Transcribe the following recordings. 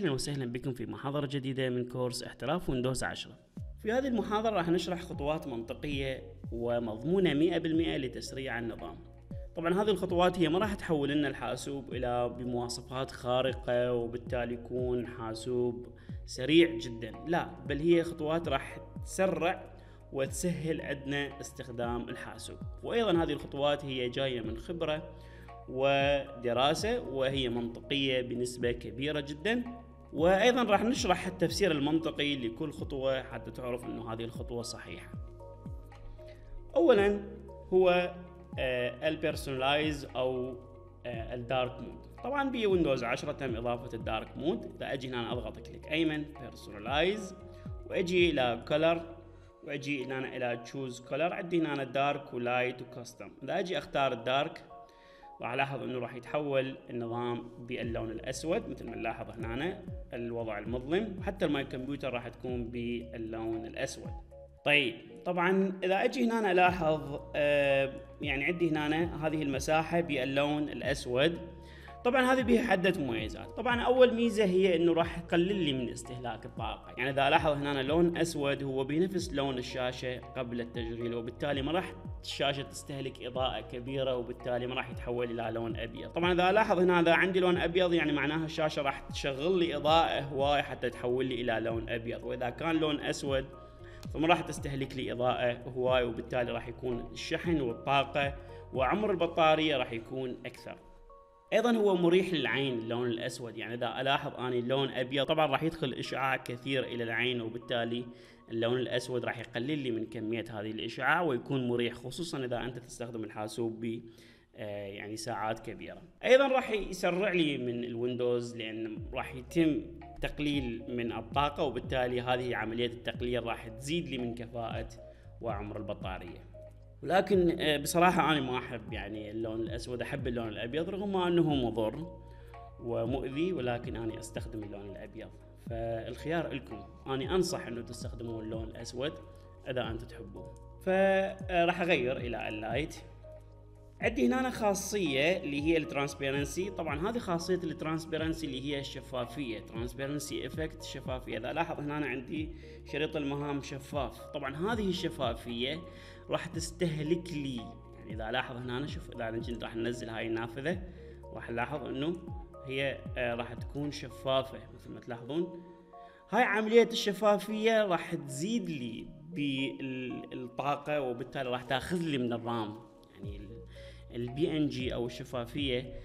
أهلا وسهلا بكم في محاضرة جديدة من كورس احتراف ويندوز 10. في هذه المحاضرة راح نشرح خطوات منطقية ومضمونة 100% لتسريع النظام. طبعا هذه الخطوات هي ما راح تحول لنا الحاسوب إلى بمواصفات خارقة وبالتالي يكون حاسوب سريع جدا، لا، بل هي خطوات راح تسرع وتسهل عندنا استخدام الحاسوب. وأيضا هذه الخطوات هي جاية من خبرة ودراسة وهي منطقية بنسبة كبيرة جدا. وأيضا راح نشرح التفسير المنطقي لكل خطوة حتى تعرف أنه هذه الخطوة صحيحة. أولا هو البيرسونلايز أو الدارك مود. طبعا بويندوز 10 تم إضافة الدارك مود. إذا أجي هنا أضغط كليك أيمن بيرسونلايز وأجي إلى كولر وأجي هنا إلى تشوز كولر، عندي هنا دارك ولايت وكاستم. إذا أجي أختار الدارك راح ألاحظ أنه راح يتحول النظام باللون الأسود مثل ما نلاحظ هنا الوضع المظلم، وحتى الماي كمبيوتر راح تكون باللون الأسود. طيب طبعا إذا أجي هنا ألاحظ يعني عندي هنا هذه المساحة باللون الأسود. طبعا هذه بها عدة مميزات. طبعا أول ميزة هي أنه راح يقلل لي من استهلاك الطاقة. يعني إذا ألاحظ هنا لون أسود هو بنفس لون الشاشة قبل التشغيل، وبالتالي ما راح الشاشة تستهلك إضاءة كبيرة، وبالتالي ما راح يتحول إلى لون أبيض. طبعا إذا ألاحظ هنا إذا عندي لون أبيض يعني معناها الشاشة راح تشغل لي إضاءة هواية حتى تحول لي إلى لون أبيض، وإذا كان لون أسود فما راح تستهلك لي إضاءة هواية، وبالتالي راح يكون الشحن والطاقة وعمر البطارية راح يكون أكثر. ايضا هو مريح للعين اللون الاسود. يعني اذا الاحظ اني اللون ابيض طبعا راح يدخل اشعاع كثير الى العين، وبالتالي اللون الاسود راح يقلل لي من كمية هذه الاشعاع ويكون مريح، خصوصا اذا انت تستخدم الحاسوب ب يعني ساعات كبيرة. ايضا راح يسرع لي من الويندوز لان راح يتم تقليل من الطاقة، وبالتالي هذه عملية التقليل راح تزيد لي من كفاءة وعمر البطارية. ولكن بصراحة أنا ما أحب يعني اللون الأسود، أحب اللون الأبيض رغم أنه مضر ومؤذي، ولكن أنا أستخدم اللون الأبيض. فالخيار لكم، أنا أنصح أنه تستخدمون اللون الأسود إذا أنت تحبوه. فراح أغير إلى اللايت. عندي هنا خاصية اللي هي الترانسبيرنسي. طبعا هذه خاصية الترانسبيرنسي اللي هي الشفافية، ترانسبيرنسي افكت، شفافية. إذا لاحظ هنا عندي شريط المهام شفاف. طبعا هذه الشفافية راح تستهلك لي، يعني إذا لاحظ هنا شوف إذا راح ننزل هاي النافذة راح نلاحظ إنه هي راح تكون شفافة مثل ما تلاحظون. هاي عملية الشفافية راح تزيد لي بالطاقة، وبالتالي راح تاخذ لي من الرام. يعني البي ان جي او الشفافية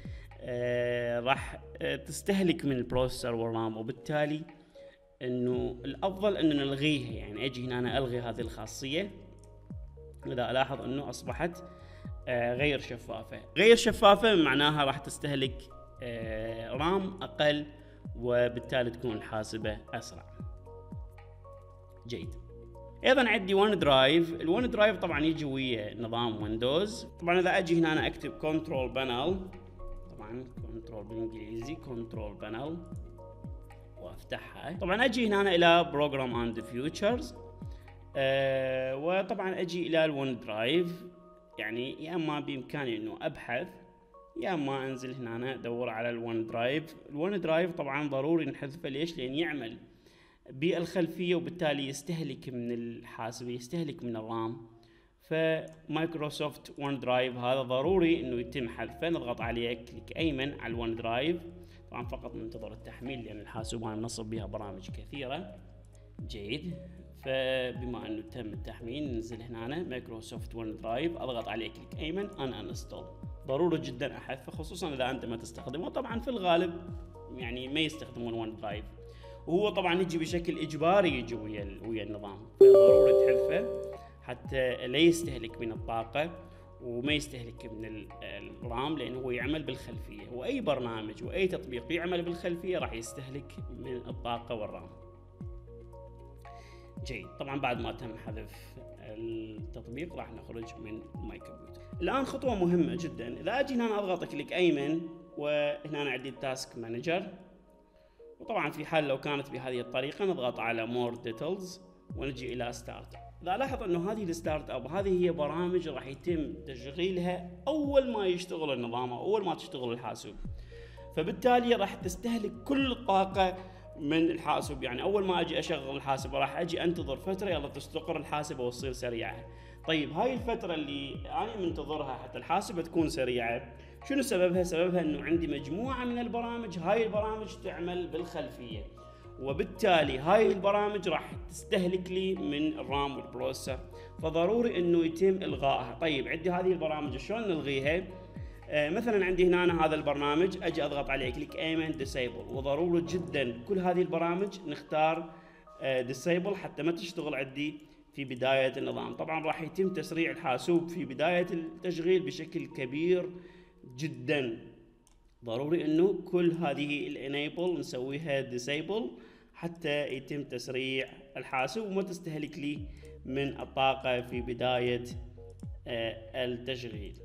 راح تستهلك من البروسيسور والرام، وبالتالي انه الافضل انه نلغيها. يعني اجي هنا أنا الغي هذه الخاصية. اذا الاحظ انه اصبحت غير شفافة. غير شفافة معناها راح تستهلك رام اقل، وبالتالي تكون الحاسبة اسرع. جيد. ايضا عندي ون درايف. الون درايف طبعا يجي ويا نظام ويندوز. طبعا اذا اجي هنا أنا اكتب كنترول بانل، طبعا كنترول بالانجليزي كنترول بانل وافتحها. طبعا اجي هنا أنا الى بروجرام اند فيوتشرز، وطبعا اجي الى الون درايف. يعني يا اما بامكاني انه ابحث يا اما انزل هنا أنا ادور على الون درايف. الون درايف طبعا ضروري نحذفه. ليش؟ لان يعمل بالخلفية وبالتالي يستهلك من الحاسوب، يستهلك من الرام. فمايكروسوفت ون درايف هذا ضروري انه يتم حذفه. نضغط عليه كليك ايمن على الون درايف. طبعا فقط ننتظر التحميل لان الحاسوب انا منصب بها برامج كثيرة. جيد. فبما انه تم التحميل ننزل هنا مايكروسوفت ون درايف، اضغط عليه كليك ايمن ان انستول. ضروري جدا احذفه خصوصا اذا انت ما تستخدمه. طبعا في الغالب يعني ما يستخدمون ون درايف، وهو طبعا يجي بشكل اجباري يجي ويا النظام، فضروري تحذفه حتى لا يستهلك من الطاقة وما يستهلك من الرام، لانه هو يعمل بالخلفية، واي برنامج واي تطبيق يعمل بالخلفية راح يستهلك من الطاقة والرام. جيد. طبعا بعد ما تم حذف التطبيق راح نخرج من ماي كمبيوتر. الان خطوة مهمة جدا. اذا اجي هنا اضغط كليك ايمن وهنا أنا عندي التاسك مانجر، وطبعا في حال لو كانت بهذه الطريقة نضغط على مور ديتيلز ونجي الى ستارت. اذا لاحظ انه هذه الستارت اب هذه هي برامج راح يتم تشغيلها اول ما يشتغل النظام، اول ما تشتغل الحاسوب، فبالتالي راح تستهلك كل الطاقة من الحاسب. يعني اول ما اجي اشغل الحاسبه راح اجي انتظر فتره يلا تستقر الحاسبه وتصير سريعه. طيب هاي الفتره اللي انا منتظرها حتى الحاسبه تكون سريعه شنو سببها؟ سببها انه عندي مجموعه من البرامج، هاي البرامج تعمل بالخلفيه، وبالتالي هاي البرامج راح تستهلك لي من الرام والبروسيسور، فضروري انه يتم الغائها. طيب عندي هذه البرامج شلون نلغيها؟ مثلا عندي هنا هذا البرنامج اجي اضغط عليه كليك ايمن ديسيبل، وضروري جدا كل هذه البرامج نختار ديسيبل حتى ما تشتغل عندي في بداية النظام. طبعا راح يتم تسريع الحاسوب في بداية التشغيل بشكل كبير جدا. ضروري انه كل هذه الانيبل نسويها ديسيبل حتى يتم تسريع الحاسوب وما تستهلك لي من الطاقة في بداية التشغيل.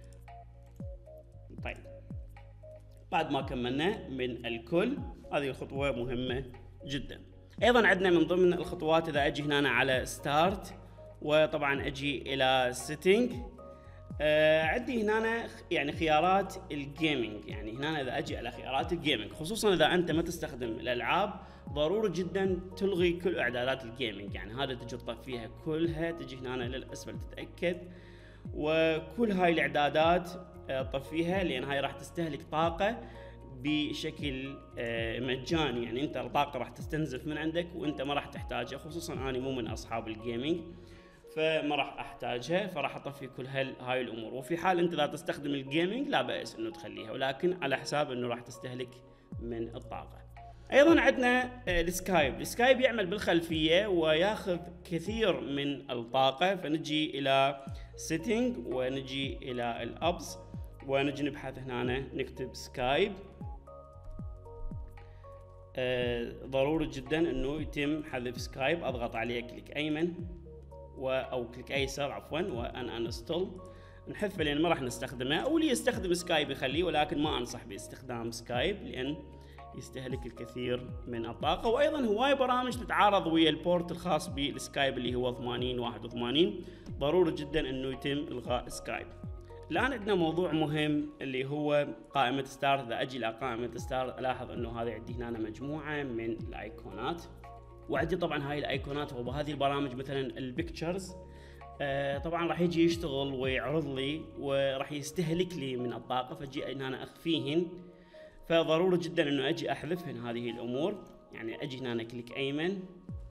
طيب بعد ما كملنا من الكل، هذه الخطوة مهمة جدا. ايضا عندنا من ضمن الخطوات اذا اجي هنا على ستارت وطبعا اجي الى سيتنج، عندي هنا يعني خيارات الجيمنج. يعني هنا اذا اجي على خيارات الجيمنج خصوصا اذا انت ما تستخدم الالعاب ضروري جدا تلغي كل اعدادات الجيمنج. يعني هذا تجي تطفيها كلها، تجي هنا للاسفل تتاكد وكل هاي الاعدادات طفيها، لان هاي راح تستهلك طاقه بشكل مجاني. يعني انت الطاقه راح تستنزف من عندك وانت ما راح تحتاجها، خصوصا انا مو من اصحاب الجيمنج فما راح احتاجها، فراح اطفي كل هاي الامور. وفي حال انت لا تستخدم الجيمنج لا باس انه تخليها، ولكن على حساب انه راح تستهلك من الطاقه. ايضا عندنا السكايب يعمل بالخلفيه وياخذ كثير من الطاقه، فنجي الى سيتنج ونجي الى الابس ونجي نبحث هنا نكتب سكايب. ضروري جدا انه يتم حذف سكايب، اضغط عليه كليك ايمن او كليك ايسر عفوا وان انستول، نحذفه لان ما راح نستخدمه، او اللي يستخدم سكايب يخليه، ولكن ما انصح باستخدام سكايب لان يستهلك الكثير من الطاقة. وايضا هواي برامج تتعارض ويا البورت الخاص بالسكايب اللي هو 8081، ضروري جدا انه يتم الغاء سكايب. الان عندنا موضوع مهم اللي هو قائمة ستارت. اذا اجي الى قائمة ستارت الاحظ انه هذه عندي هنا مجموعة من الايقونات، وعندي طبعا هاي الايقونات وبهذه البرامج مثلا البيكتشرز طبعا راح يجي يشتغل ويعرض لي وراح يستهلك لي من الطاقة، فجي هنا اخفيهن، فضروري جدا انه اجي احذفهن هذه الامور. يعني اجي هنا كليك ايمن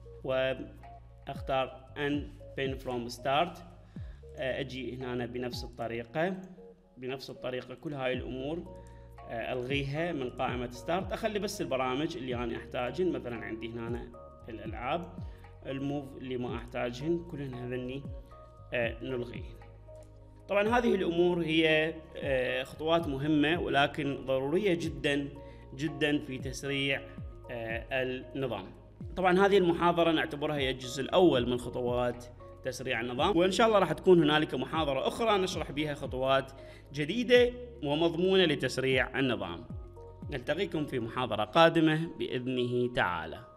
واختار ان بين فروم ستارت، اجي هنا بنفس الطريقة كل هاي الامور الغيها من قائمة ستارت، اخلي بس البرامج اللي انا احتاجهن. مثلا عندي هنا الالعاب، الموف اللي ما احتاجهن كلهن هذني نلغيهن. طبعا هذه الامور هي خطوات مهمة ولكن ضرورية جدا جدا في تسريع النظام. طبعا هذه المحاضرة نعتبرها هي الجزء الاول من خطوات تسريع النظام، وان شاء الله راح تكون هنالك محاضرة اخرى نشرح بها خطوات جديدة ومضمونة لتسريع النظام. نلتقيكم في محاضرة قادمة بإذنه تعالى.